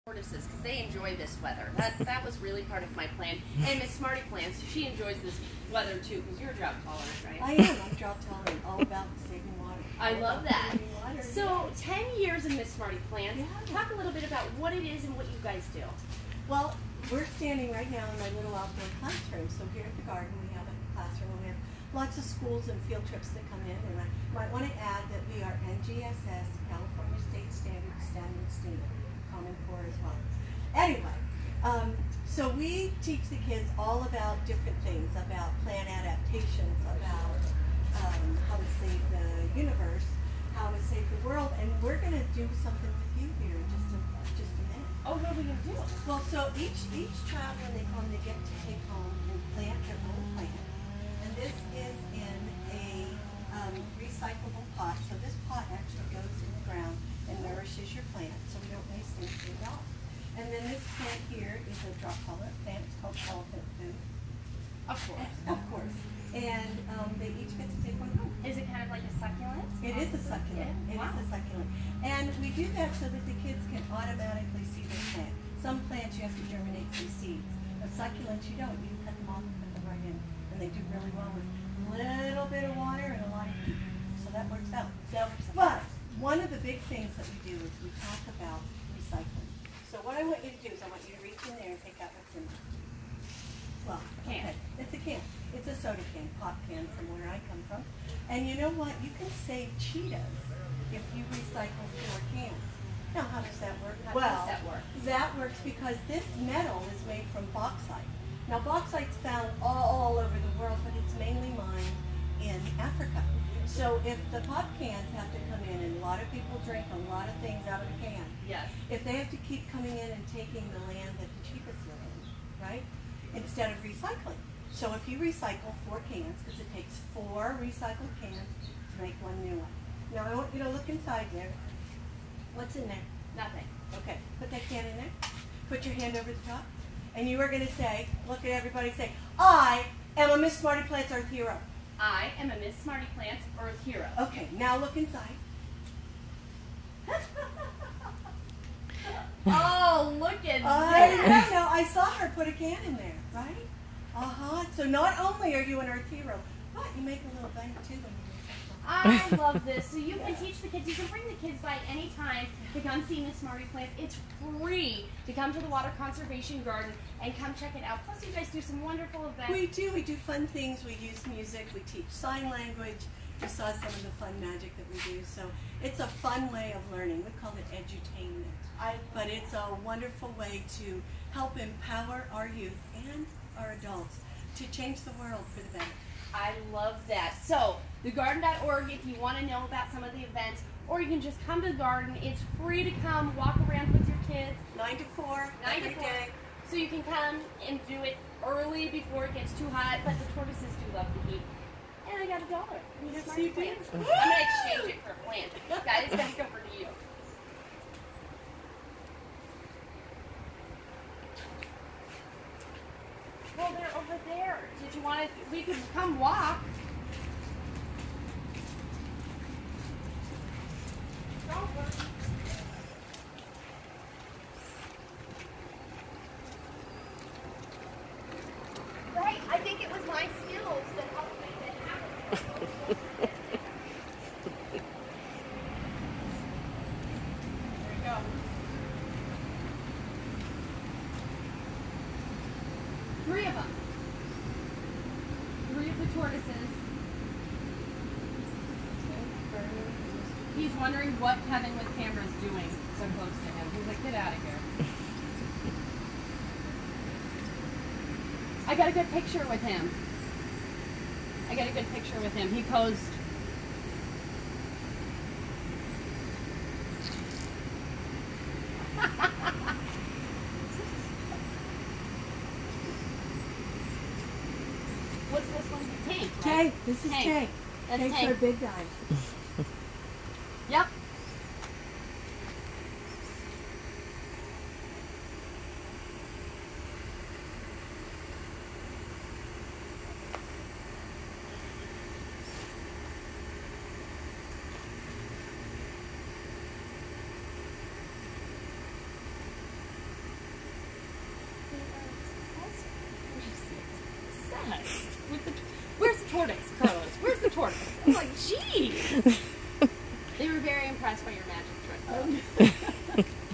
tortoises because they enjoy this weather. That was really part of my plan. And Miss Smarty Plants, she enjoys this weather too because you're drought tolerant, right? I am. I'm drought tolerant. All about saving water. I love that. Water, so, 10 years of Miss Smarty Plants. Yeah. Talk a little bit about what it is and what you guys do. Well, we're standing right now in my little outdoor classroom. So here at the garden, we have a classroom. We have lots of schools and field trips that come in. And I might want to add that we are NGSS, California State Standard Common Core as well. Anyway, so we teach the kids all about different things, about plant adaptations, about how to save the universe, how to save the world, and we're going to do something with you here in just a minute. Oh, what are we going to do? Well, so each child, when they come, they get to take home and plant their own plant. And this is in a recyclable pot. So this pot actually goes in the ground and nourishes your plant, so we don't waste anything at all. And then this plant here is a drop tolerant plant. It's called elephant food. Of course. Of course. And they each get to take one home. Is it kind of like a succulent? It is a succulent. Yeah. It is a succulent. And we do that so that the kids can automatically see their plant. Some plants you have to germinate through seeds. But succulents you don't. You cut them off and put them right in. And they do really well with a little bit of water and a lot of heat. So that works out. But one of the big things that we do is we talk about recycling. So what I want you to do is I want you to reach in there and take out what's in there. Well, can. Okay. It's a can. It's a soda can, pop can from where I come from. And you know what? You can save Cheetos if you recycle 4 cans. Now, how does that work? How does that work? That works because this metal is made from bauxite. Now, bauxite's found all over the world, but it's mainly mined in Africa. So if the pop cans have to come in, and a lot of people drink a lot of things out of a can. Yes. If they have to keep coming in and taking the land that the cheapest live in, right? Instead of recycling. So if you recycle 4 cans, because it takes 4 recycled cans to make 1 new one. Now I want you to look inside there. What's in there? Nothing. Okay, put that can in there. Put your hand over the top. And you are going to say, look at everybody, say, I am a Miss Smarty Plants Earth Hero. I am a Miss Smarty Plants Earth Hero. Okay, now look inside. Oh, look at that. Now I saw her put a can in there, right? So not only are you an Earth Hero, but you make a little bank too when you recycle. I love this. So you can teach the kids. You can bring the kids by any time to come see Miss Smarty Plants. It's free to come to the Water Conservation Garden and come check it out. Plus, you guys do some wonderful events. We do. We do fun things. We use music. We teach sign language. You saw some of the fun magic that we do. So it's a fun way of learning. We call it edutainment. But it's a wonderful way to help empower our youth and our adults to change the world for the better. I love that. So, thegarden.org if you want to know about some of the events, or you can just come to the garden. It's free to come, walk around with your kids. 9 to 4, 9 every to 4. day. So you can come and do it early before it gets too hot, but the tortoises do love the heat. And I got $1. Yes, Smarty you do. Plants. I'm going to exchange it for a plant. Guys, it's going to go for you. Well, they're over there. Did you want to? We could come walk. Don't worry. Right? I think it was my skills that helped make that happen. There you go. 3 of them. 3 of the tortoises. He's wondering what Kevin with camera is doing so close to him. He's like, get out of here. I got a good picture with him. He posed. What's this one? Tank, right? Tank. This is Tank. Tank. That's Tank's Tank. our big guy. Yep. impressed. Where's the tortoise, Carlos? Where's the tortoise? I'm like, geez. They were very impressed by your magic trick, though.